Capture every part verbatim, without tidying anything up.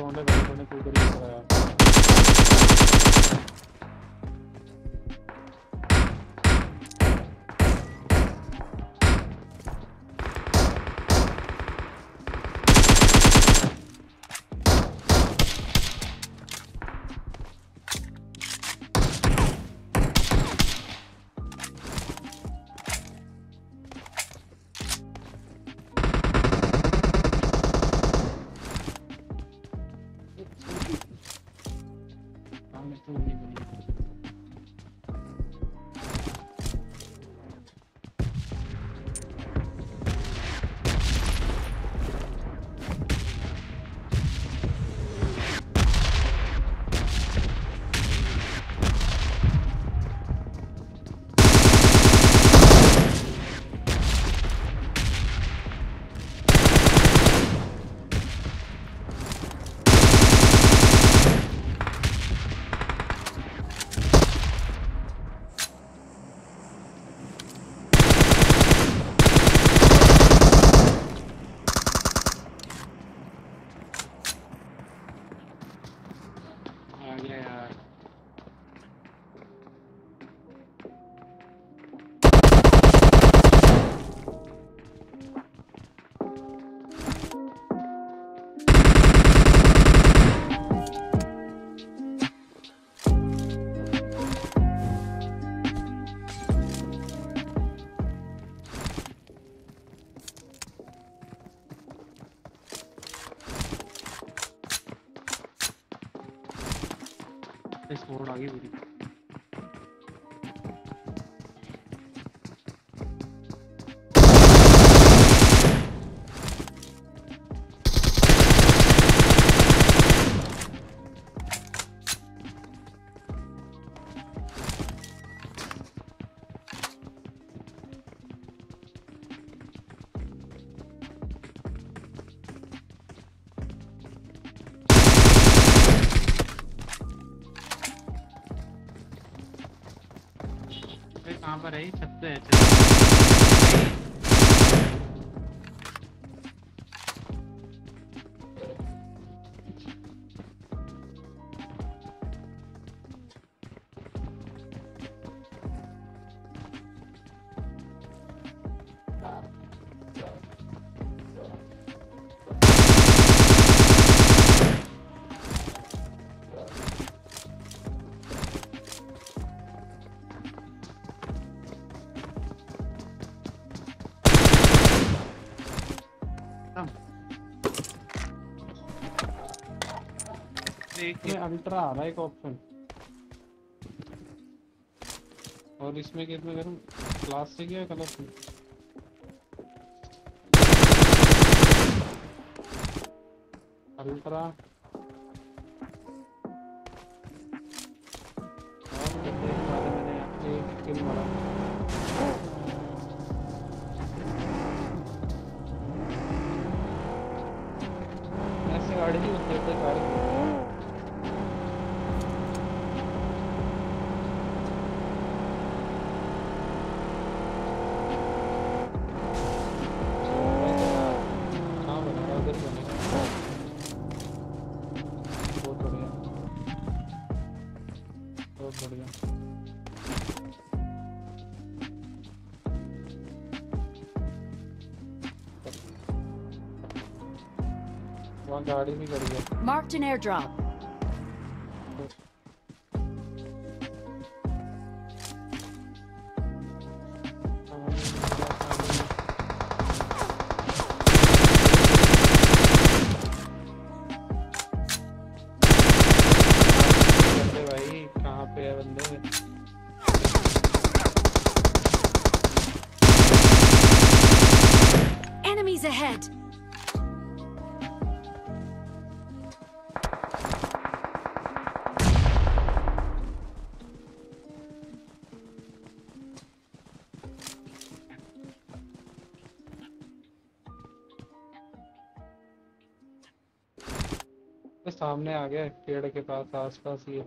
Battleground है, Battleground में कूद रही है यार। सॉर्ड आ गई पूरी। कहाँ पर है? छत पे है। इसमें अल्ट्रा आ रहा है एक ऑप्शन, और इसमें कितने करूँ? क्लासिक या कलरफुल? अल्ट्रा मैंने एक किल मारा। ऐसे गाड़ी नहीं होती है गाड़ी। वहाँ गाड़ी भी खड़ी है। Marked an airdrop. भाई कहाँ पे है बंदे? Enemies ahead. तो सामने आ गया, पेड़ के पास आसपास ही है।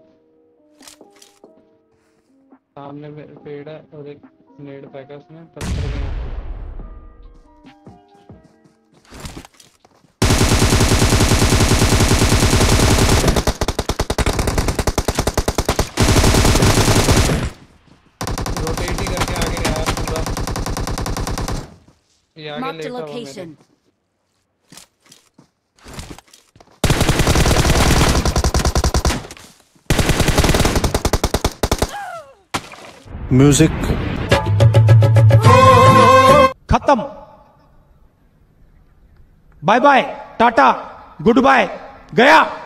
सामने में पेड़ है और एक नेड पैक है उसमें, पत्थर के यहाँ। ये आगे Marked a लेटा हुआ मेरे। location. म्यूजिक खत्म। Bye bye, tata, good bye, गया।